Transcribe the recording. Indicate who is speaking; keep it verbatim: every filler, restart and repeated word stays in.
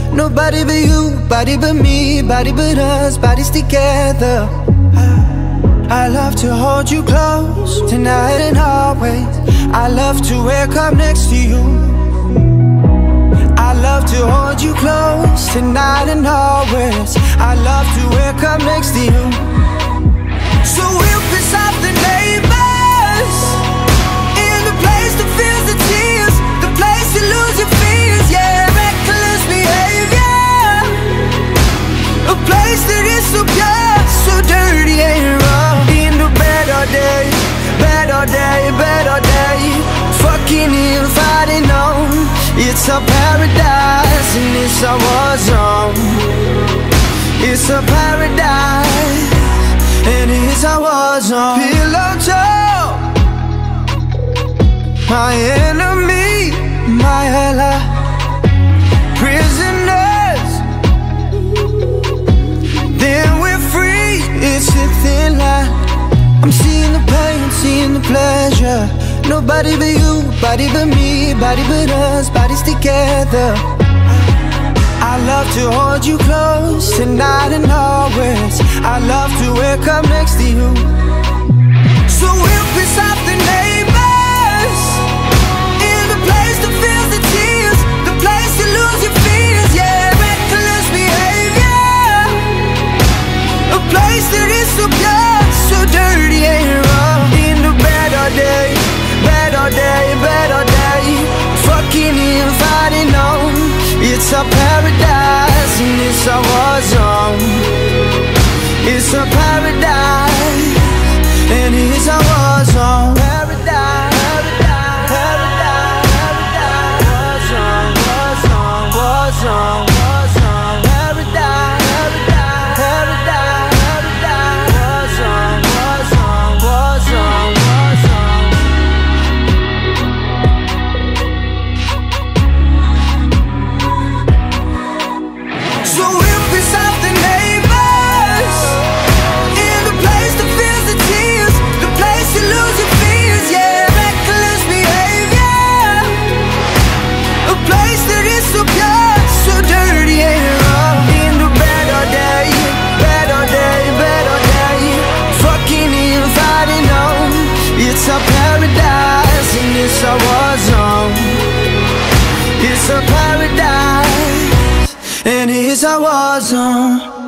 Speaker 1: Nobody but you, body but me, body but us, bodies together. I love to hold you close, tonight and always. I love to wake up next to you. I love to hold you close, tonight and always. I love to wake up next to you. So we'll piss off the neighbors, in the place that feels the tears, the place you lose your fears, yeah, reckless behavior. A place that is so pure, so dirty and raw. In the better day, better day, better day. Fucking in, fighting on. It's a paradise and it's a war zone. It's a paradise and it's a war zone. Pillow talk, my enemy, my ally. Prisoners, then we're free. It's a thin line. I'm seeing the pain, seeing the pleasure. Nobody but you, body but me, body but us, bodies together. I love to hold you close, tonight and always. I love to wake up next to you. So we'll piss off the neighbors, in the place that feels the tears, the place you lose your fears, yeah, reckless behavior. A place that is so pure, so dirty and raw. In the better day, better day, better day. Fucking in, fighting on. It's a paradise and it's a war zone. It's a paradise and it's a war zone. Paradise, paradise, paradise, war zone, war zone, war zone, war zone. Paradise, paradise, paradise, paradise, war zone, war zone, war zone, war zone. So we'll piss off the neighbors, in the place that feels the tears, the place you lose your fears, yeah, reckless behavior. A place that is so pure, so dirty and raw. In the better day, better day, better day. Fucking in, fighting on. It's a paradise and it's a war zone. It's a paradise and it's a war zone.